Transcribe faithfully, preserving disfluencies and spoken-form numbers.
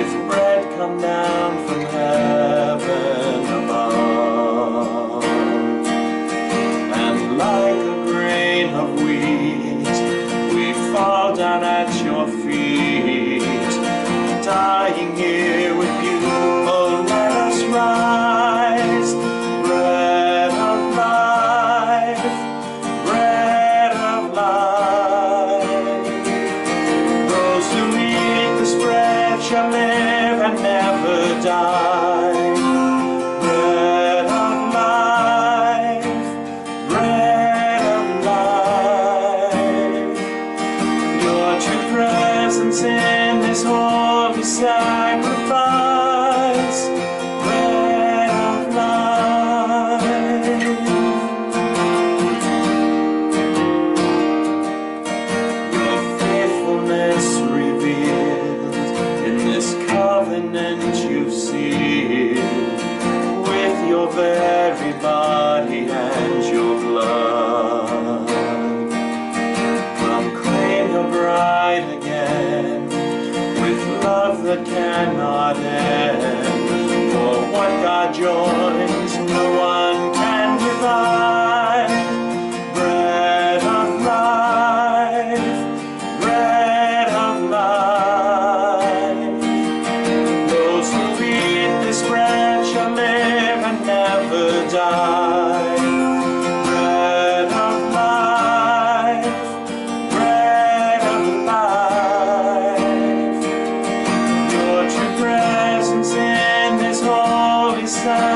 with bread come down from heaven above. And like a grain of wheat, we fall down at your feet, dying here with you. Oh, let us rise, bread of life, bread of life. Those who eat this bread shall live and never die. Bread of life, bread of life. Your true presence in this holy sacrifice. Bread of life. Your faithfulness revealed in this covenant you've sealed with your very body and your blood. Come claim your bride again with love that cannot end. For what God joins, no one can divide. Bread of life, bread of life. Those who eat this bread shall live and never die. Bread of life, bread of life. Your true presence in this holy sacrifice.